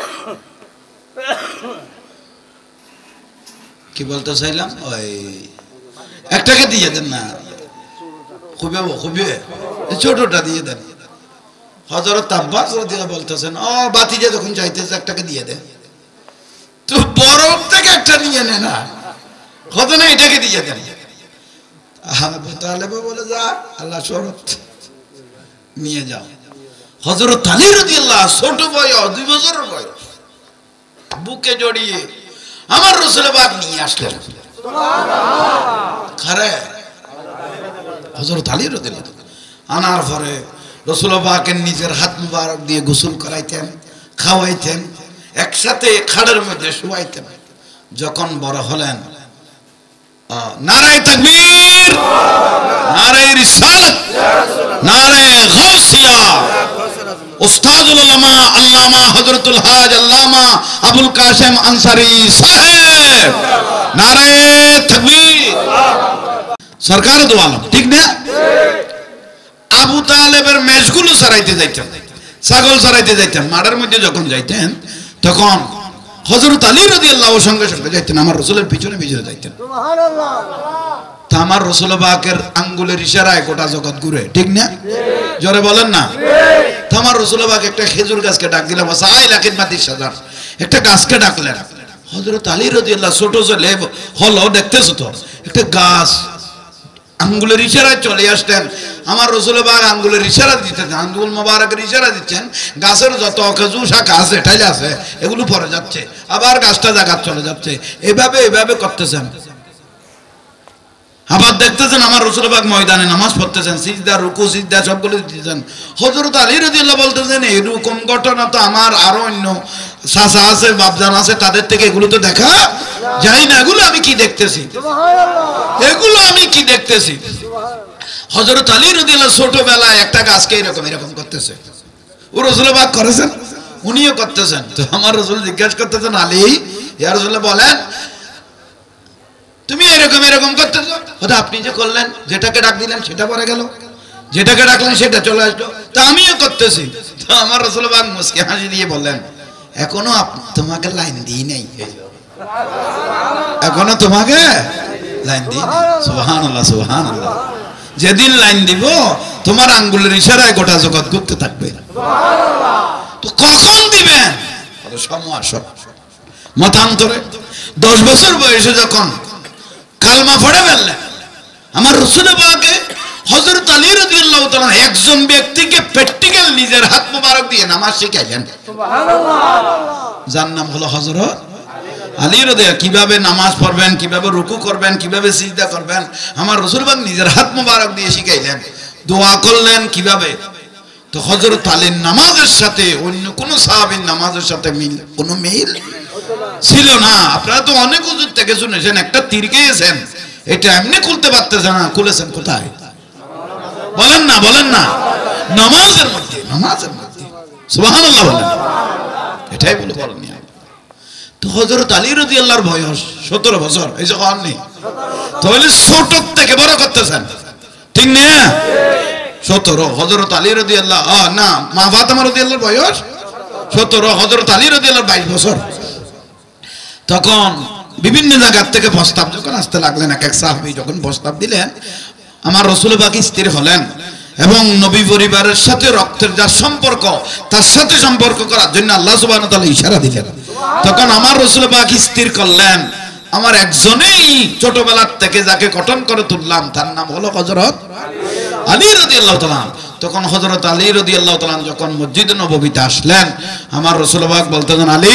কি বলতে চাইলাম, ওই একটাকে দিয়ে দেন না, খুবই খুবই ছোটটা দিয়ে দেন। হযরত আব্বাস রাদিয়াল্লাহু বলতেছেন, ও ভাতিজা যখন চাইতেছে একটাকে দিয়ে দেন, তো বড় থেকে একটা নিয়ে নে না, কত না এটাকে দিয়ে দেন। আবু তালেব বলে, যা আল্লাহ শরত নিয়ে যাও। হযরত আলী রাদিয়াল্লাহু ছোট বয়স, দুই বছরের বয়স, বুকে জড়িয়ে আমার রাসূল পাক নিয়ে আসলেন। সুবহানাল্লাহ। খারে হযরত আলী রাদিয়াল্লাহু আনার পরে রাসূল পাকের নিজের হাত মুবারক দিয়ে গোসল করাইতেন, খাওয়াইতেন, একসাথে খাড়ের মধ্যে শুয়াইতেন। যখন বড় হলেন, নারায়ে তাকবীর, নারায়ে রিসালাত, নারায়ে গাউসিয়া, উস্তাদুল উলামা আল্লামা হযরতুল হাজ আল্লামা আবুল কাসেম আনসারী সাহেব, নারায়ে তাকবীর, সরকার দো আলম, ঠিক না? আবু তালেবের মেষগুলো চড়াইতে যাইতেন, ছাগল চড়াইতে যাইতেন, মাঠের মধ্যে যখন যাইতেন তখন হযরত আলী রাদিয়াল্লাহু সঙ্গে সঙ্গে যাইতেন, আমার রাসূলের পিছনে পিছনে যাইতেন। সুবহানাল্লাহ। তা আমার রাসূল পাকের আঙ্গুলের ইশারায় গোটা জগৎ ঘুরে, ঠিক না? জোরে বলেন না। তা আমার রাসূল পাক একটা খেজুর গাছকে ডাক দিলেন, ওয়াসাই লাকিন মাতিস সাজার, একটা গাছকে ডাকলেন। হযরত আলী রাদিয়াল্লাহু ছোট ছেলে হলো, দেখতেছো তো একটা গাছ, আঙ্গুলের ইশারায় চলে আসতেন। আমার রাসূল পাক আঙ্গুলের ইশারা দিতেন, আঙ্গুল মোবারকের ইশারা দিচ্ছেন, গাছের যত খেজুর শাখা আছে এটাই আছে, এগুলো পড়ে যাচ্ছে, আবার গাছটা জায়গা চলে যাচ্ছে, এভাবে এভাবে করতেছেন। আবার দেখতেছেন আমার রাসূল পাক ময়দানে নামাজ পড়তেছেন, সিজদা রুকু সিজদা সবগুলো দিতেছেন। হযরত আলী রাদিয়াল্লাহু বলতেছেন এরকম ঘটনা তো আমার আরো অন্য চাচা আছে বাপজান আছে তাদের থেকে এগুলো তো দেখা যায় না, এগুলো আমি কি দেখতেছি, এগুলো আমি কি দেখতেছি। হযরত আলী রাদিয়াল্লাহু ছোটবেলায় একটা গাছকে এরকম এরকম করতেছে, ও রাসূল পাক করেছেন, উনিও করতেছেন। তো আমার রাসূল জিজ্ঞাসা করতেছেন আলী ইয়া রাসূলুল্লাহ বলেন তুমি এরকম এরকম করতেছো, হয়তো আপনি যে করলেন যেটাকে ডাক দিলেন সেটা পরে গেল, যেটাকে ডাকলেন সেটা চলে আসলো, তা আমিও করতেছি। তো আমার রাসূল পাক মুস্কি হাসি দিয়ে বললেন এখনো তোমাকে লাইন দিই নাই, এখনো তোমাকে লাইন দিই নাই। সুবহানাল্লাহ সুবহানাল্লাহ। যেদিন লাইন দিব তোমার আঙ্গুলের ইশারায় গোটা জগৎ ঘুরতে থাকবে। তো কখন দিবেন? সময় আসো। মতান্তরে দশ বছর বয়সে যখন কালমা পড়ে ফেললেন আমার রাসূল পাকে হযরত আলী রাদিয়াল্লাহু তাআলা একজন ব্যক্তিকে প্র্যাকটিক্যাল নিজের হাত মোবারক দিয়ে নামাজ শিখাইলেন। সুবহানাল্লাহ। যার নাম হলো হযরত আলী রাদিয়াল্লাহু, কিভাবে নামাজ পড়বেন, কিভাবে রুকু করবেন, কিভাবে সিজদা করবেন আমার রাসূল পাক নিজের হাত মোবারক দিয়ে শিখাইলেন। দোয়া করলেন কিভাবে, তো হযরত আলীর নামাজের সাথে অন্য কোন সাহাবীর নামাজের সাথে মিল কোনো মিল ছিল না। আপনারা তো অনেক হুজুর থেকে শুনেছেন একটা তীর খেয়েছেন, এটা এমনি খুলতে পারতেছেন না, খুলেছেন কোথায় বলেন না, বলেন না, নামাজের মধ্যে, নামাজের মধ্যে। সুবহানাল্লাহ বলেন, এটাই বলে বলেন। তো হযরত আলী রাদিয়াল্লাহর বয়স সতেরো বছর, এই যে হন নেই, তাহলে ছোট থেকে বড় করতেছেন, ঠিক না? সতেরো। হযরত আলী রাদিয়াল্লাহু না মা ফাতেমা রাদিয়াল্লাহর বয়স সতেরো, হযরত আলী রাদিয়াল্লাহর বাইশ বছর। তখন বিভিন্ন জায়গা থেকে প্রস্তাব যখন আসতে লাগলেন, এক এক সাহাবী যখন প্রস্তাব দিলেন আমার রাসূল পাক স্থির হলেন এবং নবী পরিবারের সাথে রক্তের যা সম্পর্ক তার সাথে সম্পর্ক করার জন্য আল্লাহ সুবহানাহু ওয়া তাআলা ইশারা দিলেন। তখন আমার রাসূল পাক স্থির করলেন আমার একজনেই ছোটবেলার থেকে যাকে গঠন করে তুললাম তার নাম হলো হযরত আলী রাদিয়াল্লাহু তাআলা। তখন হযরত আলী রাদিয়াল্লাহু তাআলা যখন মসজিদ নববীতে আসলেন আমার রাসূল পাক বলতেন আলী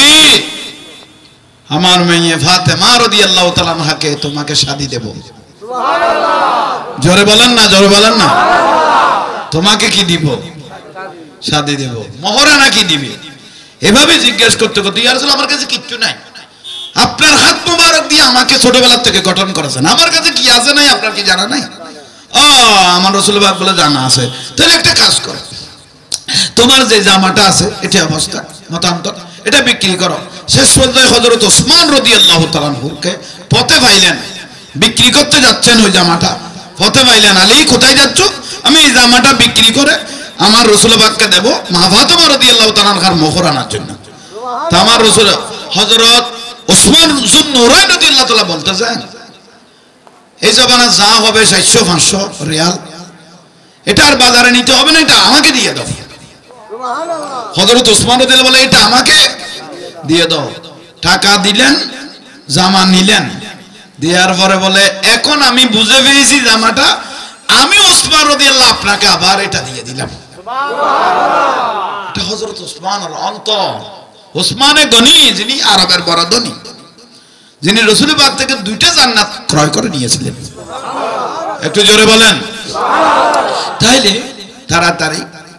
আমার মেয়ে ফাতেমা রাদিয়াল্লাহু তাআলা আনহাকে তোমাকে শাদী দেব। সুবহানাল্লাহ। জোরে বলেন না, জোরে বলেন না। তোমাকে কি দিব? শাদী দেব। মোহরানা কি দিবে? এভাবে জিজ্ঞেস করতে করতে ইয়া রাসূল আমার কাছে কিচ্ছু নাই, আপনার হাত মোবারক দিয়ে আমাকে ছোটবেলা থেকে গঠন করেছেন, আমার কাছে কি আছে নাই আপনার কি জানা নাই? ও আমার রাসূল পাক বলে জানা আছে। তাহলে একটা কাজ করো, তোমার যে জামাটা আছে এটা অবস্থা মতান্তর এটা বিক্রি করো। শেষ পর্যায়ে হযরত ওসমান রাদিয়াল্লাহু তাআলা আনহুকে পথে পাইলেন, বিক্রি করতে যাচ্ছেন ওই জামাটা, পথে পাইলেন। আলী কোথায় যাচ্ছ? আমি এই জামাটা বিক্রি করে আমার রাসূল পাককে দেব মা ফাতেমা রাদিয়াল্লাহু তাআলা আনহার মোহরানার জন্য। তা আমার রাসূল হযরত ওসমান যুন্নুরাইন রাদিয়াল্লাহু তাআলা বলতেছেন এই জমানা যা হবে চারশো পাঁচশো রিয়াল এটা আর বাজারে নিতে হবে না, এটা আমাকে দিয়ে দাও। হযরত ওসমান রাদিয়াল্লাহু বলে এটা আমাকে দিয়ে দাও। টাকা দিলেন, জামা নিলেন, দেওয়ার পরে বলে এখন আমি বুঝে পেয়েছি জামাটা আমি ওসমান রাদিয়াল্লাহু আপনাকে আবার এটা দিয়ে দিলাম। সুবহানাল্লাহ। এটা হযরত ওসমানের অন্তর, ওসমানে গনি যিনি আরবের বড় ধনী, যিনি রাসূল পাক থেকে দুইটা জান্নাত ক্রয় করে নিয়েছিলেন। একটু জোরে বলেন। তাইলে তাড়াতাড়ি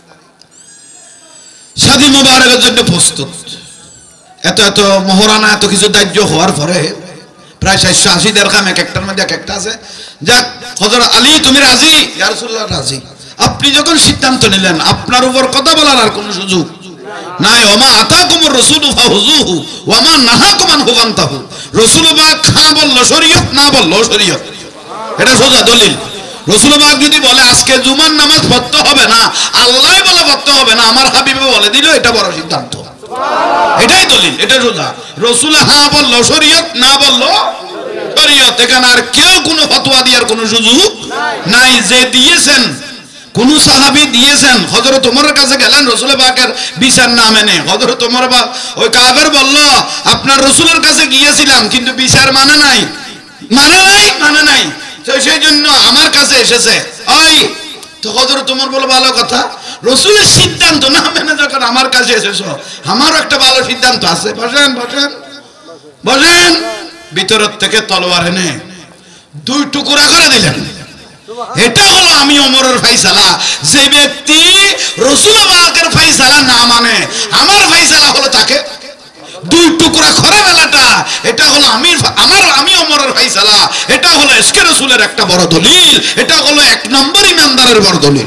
শাদী মোবারকের জন্য প্রস্তুত। এত এত মোহরানা এত কিছু দাহ্য হওয়ার পরে প্রায় চারশো আশি দেড়খাম এক একটার মধ্যে এক একটা আছে। যাক হযরত আলী তুমি রাজি? ইয়া রাসূলুল্লাহ রাজি। আপনি যখন সিদ্ধান্ত নিলেন আপনার উপর কথা বলার আর কোনো সুযোগ নাই। ওমা আতাকুমুর রাসূলু ফাহুযুহু ওয়া মা নাহাকুম আনহু ফান্তাহু। রাসূল পাক খা বলল শরীয়ত, না বলল শরীয়ত, এটা সোজা দলিল। রাসূল পাক যদি বলে আজকে জুমার নামাজ পড়তে হবে না, আল্লাহ বলে পড়তে হবে না, আমার হাবিবে বলে দিল, এটা বড় সিদ্ধান্ত, এটাই দলিল, এটা সোজা। রাসূল হ্যাঁ বলল শরীয়ত, না বলল শরীয়ত। এখানে আর কেউ কোনো ফতোয়া দেওয়ার কোনো সুযোগ নাই। যে দিয়েছেন কোন সাহাবী দিয়েছেন, হযরত ওমরের কাছে গেলেন রাসূল পাকের বিচার না মেনে, হযরত ওমর ওই কাফের বলল আপনার রাসূলের কাছে গিয়েছিলাম কিন্তু বিচার মানে নাই, মানে নাই, মানে নাই, তো সেই জন্য আমার কাছে এসেছে। ওই তো হযরত ওমর বলে ভালো কথা, রাসূলের সিদ্ধান্ত না মেনে যখন আমার কাছে এসেছো আমারও একটা ভালো সিদ্ধান্ত আছে, বসেন বসেন বসেন। ভিতর থেকে তলোয়ার এনে দুই টুকরা করে দিলেন। এটা হলো আমি ওমরের ফয়সালা। যে ব্যক্তি রাসূল পাকের ফয়সালা না মানে, আমার ফয়সালা হলো তাকে দুই টুকরা করে ফেলাটা। এটা হলো আমি আমার আমি ওমরের ফয়সালা। এটা হলো ইশকে রাসূলের একটা বড় দলিল। এটা হলো এক নম্বর ইমানদারের বড় দলিল।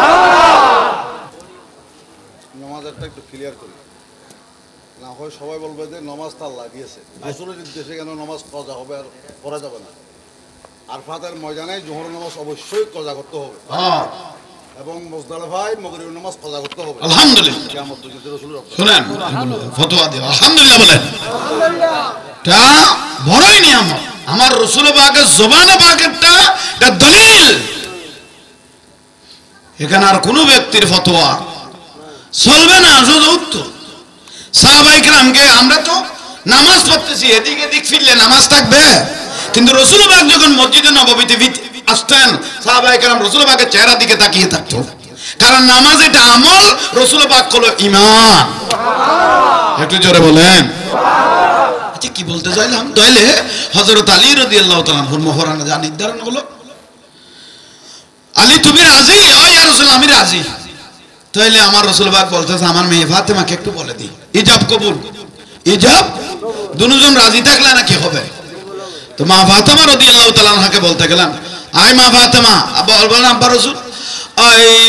নামাজটা একটু ক্লিয়ার করি, না হয় সবাই বলবে যে নামাজটা আল্লাহ দিয়েছে, রাসূলের নির্দেশে কেন নামাজ কজা হবে আর করা যাবে না। আরফাতের ময়দানে জোহর নামাজ অবশ্যই কজা করতে হবে, এবং মুজদালিফায় মাগরিবের নামাজ কজা করতে হবে। আলহামদুলিল্লাহ। কিয়ামত পর্যন্ত রাসূলের শুনেন ফতোয়া দিও, আলহামদুলিল্লাহ বলেন। তা বড়ই নিয়ামত। আমার রাসূল পাকের জবানে পাকেরটা এটা দলিল। এখানে আর কোনো ব্যক্তির ফতোয়া চলবে না। যৌথ সাহাবায়ে কেরামকে আমরা তো নামাজ পড়তেছি, এদিক এদিক ফিরলে নামাজ থাকবে? কিন্তু রাসূল পাক যখন মসজিদে নববীতে আসতেন, সাহাবায়ে কেরাম রাসূল পাকের চেহারার দিকে তাকিয়ে থাকতো। কারণ নামাজ এটা আমল, রাসূল পাক হলো ঈমান। একটু জোরে বলেন। আচ্ছা কি বলতে চাইলাম, তাইলে হযরত আলী রাদিয়াল্লাহু তাআলা আনহুর মোহরানা যা নির্ধারণ হলো, আলী তুমি রাজি? ও ইয়া রাসূল আমি রাজি। তাইলে আমার রাসূল পাক বলতেছে আমার মেয়ে ফাতেমাকে একটু বলে দিই, ইজাব কবুল। ইজাব দুজন রাজি থাকলে নাকি হবে? তো মা ফাতেমা রাদিয়াল্লাহু তাআলা আনহাকে বলতে গেলাম, আয় মা ফাতেমা, বললেন আব্বা রাসূল, এই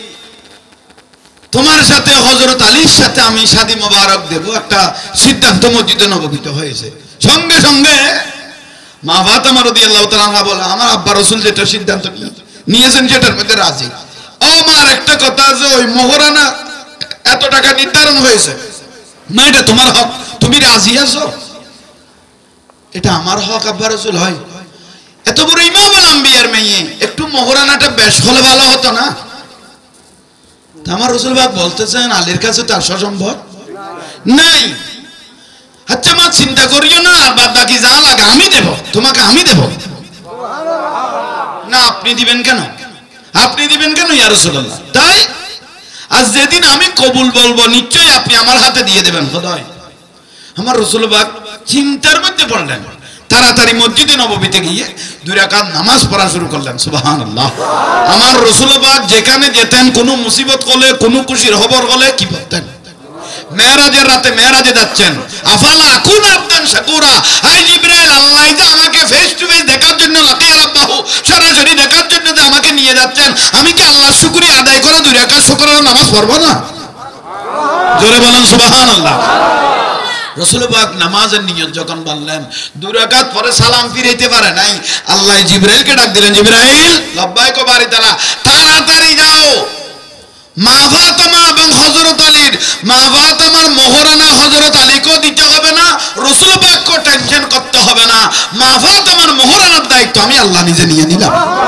তোমার সাথে হযরত আলীর সাথে আমি শাদী মোবারক দেব, একটা সিদ্ধান্ত মসজিদে নববীতে হয়েছে। সঙ্গে সঙ্গে মা ফাতেমা রাদিয়াল্লাহু তাআলা আনহা বলে, আমার আব্বা রাসূল যেটা সিদ্ধান্ত নিয়েছেন সেটার মধ্যে রাজি। ও মার একটা কথা আছে, ওই মোহরানা এত টাকা নির্ধারণ হয়েছে, মা এটা তোমার হক, তুমি রাজি আছো? এটা আমার হক আব্বা রাসূল হয়? এত বড় ইমামুল আম্বিয়ার মেয়ে, একটু মোহরানাটা বেশ হলে ভালো হতো না? আমার রাসূল পাক বলতেছেন আলীর কাছে তার সম্ভব নাই। আচ্ছা মা চিন্তা করিও না, আর বাদ বাকি যা লাগে আমি দেব, তোমাকে আমি দেব। না আপনি দিবেন কেন? আপনি দিবেন কেন ইয়া রাসূলুল্লাহ? তাই আজ যেদিন আমি কবুল বলবো নিশ্চয়ই আপনি আমার হাতে দিয়ে দেবেন। খোদায় আমার রাসূল পাক চিন্তার মধ্যে পড়লেন, তাড়াতাড়ি মসজিদে নববীতে গিয়ে দুই রাকাত নামাজ পড়া শুরু করলেন। সুবহানাল্লাহ। আমার রাসূল পাক যেখানে যেতেন, কোনো মুসিবত হলে, কোনো খুশির খবর হলে কি বলতেন? মেরাজের রাতে মেরাজে যাচ্ছেন, আফালা আকুন আবদান শাকুরা, আই জিবরাইল আল্লাহ যে আমাকে ফেস টু ফেস দেখার জন্য লাকিয়া রাব্বাহু সরাসরি দেখার জন্য যে আমাকে নিয়ে যাচ্ছেন, আমি কি আল্লাহর শুকরিয়া আদায় করে দুই রাকাত শুকরের নামাজ পড়ব না? জোরে বলেন সুবহানাল্লাহ। রাসূল পাক নামাজের নিয়ত যখন বললেন, দুই রাকাত পরে সালাম ফিরাইতে পারে নাই, আল্লাহ জিবরাইলকে ডাক দিলেন, জিবরাইল লাব্বাইক বারি তাআলা, তাড়াতাড়ি যাও মা ফাতেমা এবং হযরত আলীর, মা ফাতেমার মোহরানা হযরত আলীকেও দিতে হবে না, রাসূল পাককেও টেনশন করতে হবে না, মা ফাতেমার মোহরানার দায়িত্ব আমি আল্লাহ নিজে নিয়ে নিলাম।